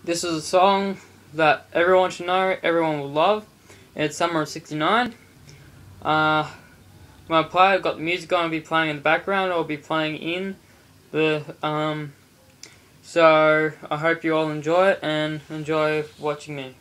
This is a song that everyone should know, everyone will love. It's Summer of '69. When I play, I've got the music going to be playing in the background. I'll be playing in the so I hope you all enjoy it and enjoy watching me.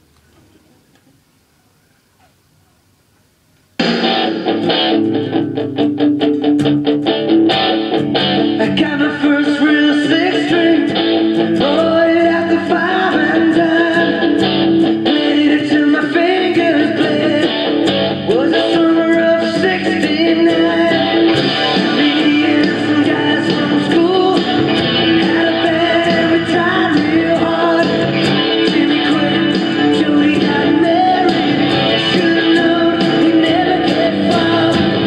I got my first real six string, bought it at the 5 and dime, played it till my fingers bled. Was the summer of '69. Me and some guys from school had a band, we tried real hard. Jimmy quit, Jody got married, should've known we never get far.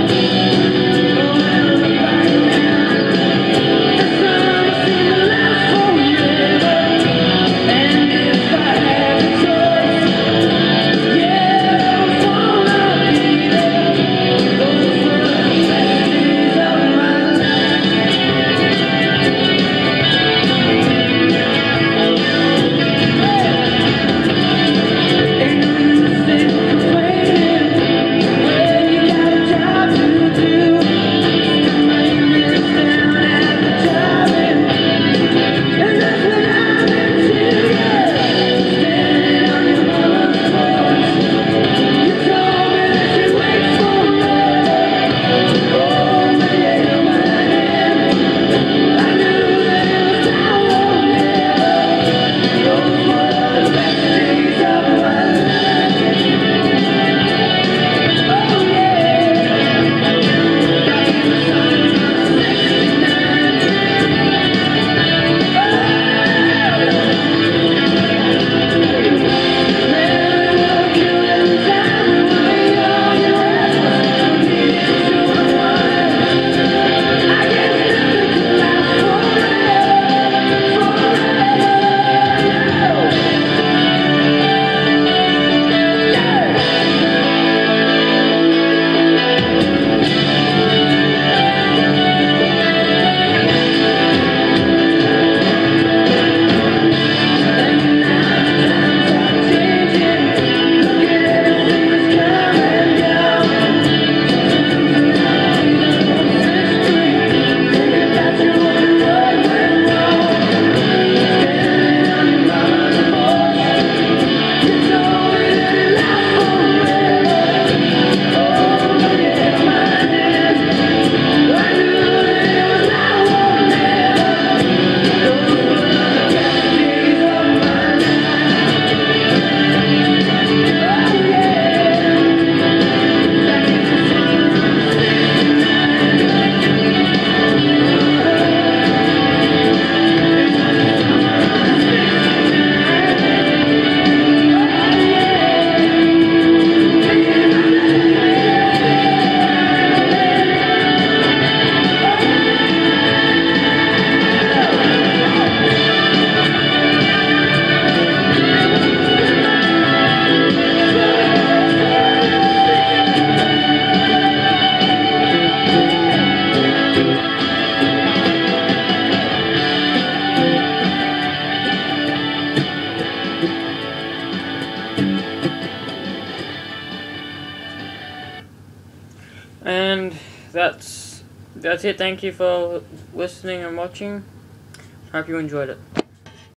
And that's it. Thank you for listening and watching. Hope you enjoyed it.